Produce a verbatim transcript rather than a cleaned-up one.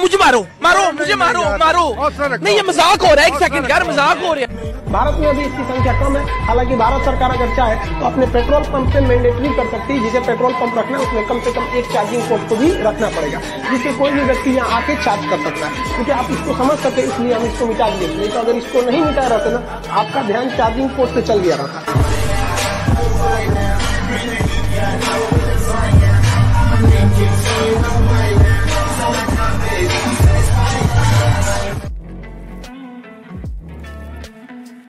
मुझे मारो मारो मुझे मारो मारो। नहीं, ये मजाक हो रहा है। एक सेकंड यार, मजाक हो रहा है। भारत में अभी इसकी संख्या कम है। हालांकि भारत सरकार अगर चाहे तो अपने पेट्रोल पंप पे मैंडेटरी कर सकती है, जिसे पेट्रोल पंप रखना है उसमें कम से कम एक चार्जिंग पोर्ट को भी रखना पड़ेगा, जिससे कोई भी व्यक्ति यहाँ आके चार्ज कर सकता है। क्योंकि आप इसको समझ सके इसलिए हम इसको मिटा दिए। नहीं तो अगर इसको नहीं मिटा रहते ना, आपका ध्यान चार्जिंग पोर्ट से चल गया रहता।